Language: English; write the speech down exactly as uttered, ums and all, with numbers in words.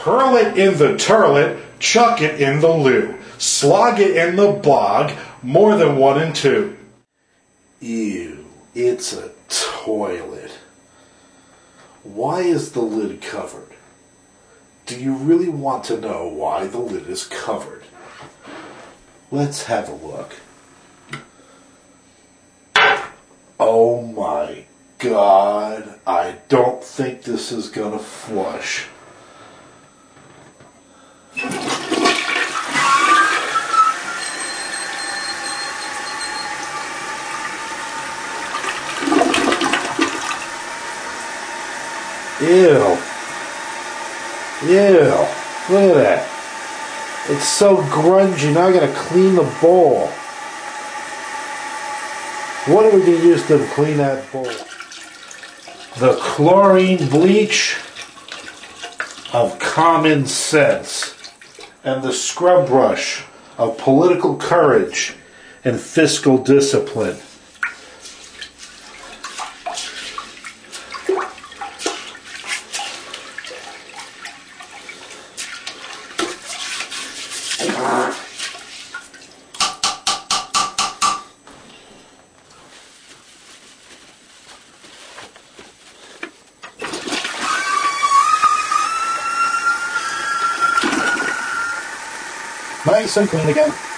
Hurl it in the Tirlet, chuck it in the loo. Slog it in the bog, more than one and two. Ew, it's a toilet. Why is the lid covered? Do you really want to know why the lid is covered? Let's have a look. Oh my God, I don't think this is gonna flush. Ew. Ew. Look at that. It's so grungy. Now I gotta clean the bowl. What are we going to use to clean that bowl? The chlorine bleach of common sense and the scrub brush of political courage and fiscal discipline. Nice and clean again.